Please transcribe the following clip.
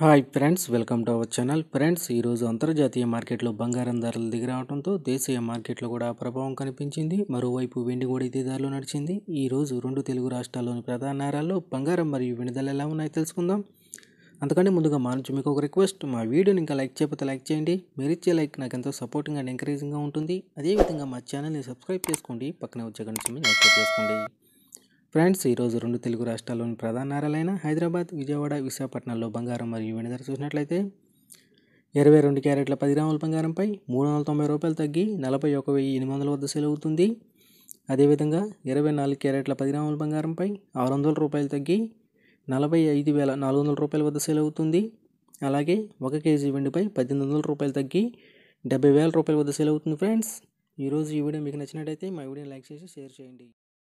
Hi friends, welcome to our channel. Friends, ఈరోజు అంతర్జాతీయ మార్కెట్లో బంగారం ధరలు దిగిరావడంతో దేశీయ మార్కెట్లో కూడా ప్రభావం కనిపించింది. మరోవైపు వెండి కూడా ఇదే ధరలో నడిచింది. ఈరోజు రెండు తెలుగు రాష్ట్రాల్లోని ప్రధాన నగరాల్లో బంగారం మరియు వెండి ధరలు ఎలా ఉన్నాయో తెలుసుకుందాం. అంతకంటే ముందుగా మా నుంచి మీకు ఒక రిక్వెస్ట్, మా వీడియోని ఇంకా లైక్ చేయకపోతే లైక్ చేయండి. మీరు ఇచ్చే లైక్ నాకు ఎంతో సపోర్టింగ్ అండ్ ఎంకరేజింగ్గా ఉంటుంది. అదేవిధంగా మా ఛానల్ని సబ్స్క్రైబ్ చేసుకోండి, పక్కనే వచ్చే గంట సింబల్ని యాక్టివేట్ చేసుకోండి. ఫ్రెండ్స్, ఈరోజు రెండు తెలుగు రాష్ట్రాల్లోని ప్రధాన నగరాలైన హైదరాబాద్, విజయవాడ, విశాఖపట్నంలో బంగారం మరియు వెండి ధర చూసినట్లయితే 22 క్యారెట్ల 10 గ్రాముల బంగారంపై ₹390 తగ్గి 41,800 వద్ద సేల్ అవుతుంది. అదేవిధంగా 24 క్యారెట్ల 10 గ్రాముల బంగారంపై ₹600 తగ్గి 45,400 వద్ద సేల్ అవుతుంది. అలాగే 1 కేజీ వెండిపై ₹1,800 తగ్గి ₹70,000 వద్ద సేల్ అవుతుంది. ఫ్రెండ్స్, ఈరోజు ఈ వీడియో మీకు నచ్చినట్లయితే మా వీడియోని లైక్ చేసి షేర్ చేయండి.